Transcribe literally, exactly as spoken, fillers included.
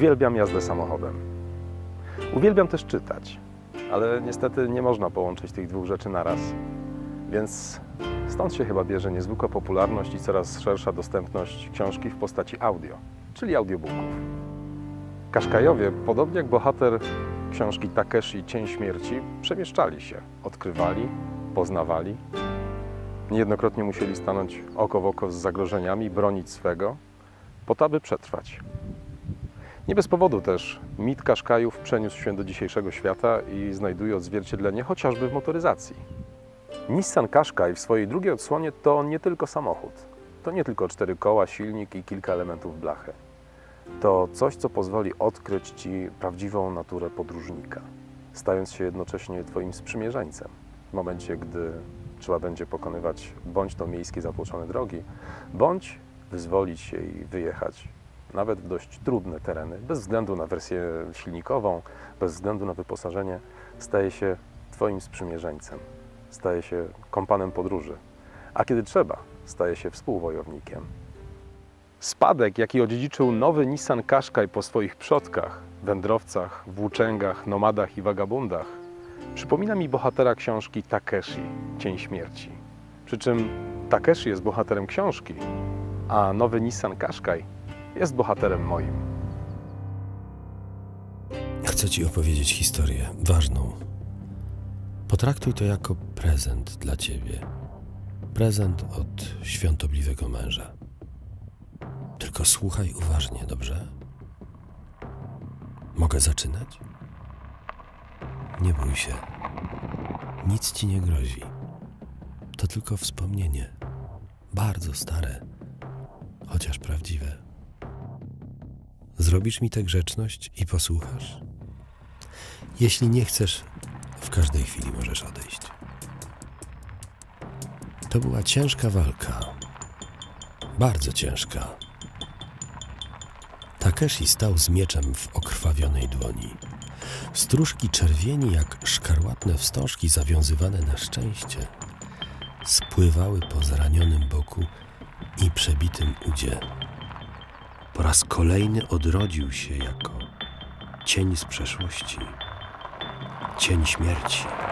Uwielbiam jazdę samochodem. Uwielbiam też czytać, ale niestety nie można połączyć tych dwóch rzeczy naraz. Więc stąd się chyba bierze niezwykła popularność i coraz szersza dostępność książki w postaci audio, czyli audiobooków. Kaszkajowie, podobnie jak bohater książki Takeshi Cień Śmierci, przemieszczali się, odkrywali, poznawali. Niejednokrotnie musieli stanąć oko w oko z zagrożeniami, bronić swego, po to, aby przetrwać. Nie bez powodu też mit Kaszkajów przeniósł się do dzisiejszego świata i znajduje odzwierciedlenie chociażby w motoryzacji. Nissan Qashqai w swojej drugiej odsłonie to nie tylko samochód. To nie tylko cztery koła, silnik i kilka elementów blachy. To coś, co pozwoli odkryć Ci prawdziwą naturę podróżnika, stając się jednocześnie Twoim sprzymierzeńcem w momencie, gdy trzeba będzie pokonywać bądź to miejskie zatłoczone drogi, bądź wyzwolić się i wyjechać nawet w dość trudne tereny, bez względu na wersję silnikową, bez względu na wyposażenie, staje się Twoim sprzymierzeńcem, staje się kompanem podróży, a kiedy trzeba, staje się współwojownikiem. Spadek, jaki odziedziczył nowy Nissan Qashqai po swoich przodkach, wędrowcach, włóczęgach, nomadach i wagabundach, przypomina mi bohatera książki Takeshi Cień Śmierci. Przy czym Takeshi jest bohaterem książki, a nowy Nissan Qashqai jest bohaterem moim. Chcę Ci opowiedzieć historię ważną. Potraktuj to jako prezent dla Ciebie. Prezent od świątobliwego męża. Tylko słuchaj uważnie, dobrze? Mogę zaczynać? Nie bój się. Nic Ci nie grozi. To tylko wspomnienie. Bardzo stare, chociaż prawdziwe. Zrobisz mi tę grzeczność i posłuchasz? Jeśli nie chcesz, w każdej chwili możesz odejść. To była ciężka walka. Bardzo ciężka. Takeshi stał z mieczem w okrwawionej dłoni. Stróżki czerwieni jak szkarłatne wstążki zawiązywane na szczęście spływały po zranionym boku i przebitym udzie. Po raz kolejny odrodził się jako cień z przeszłości, cień śmierci.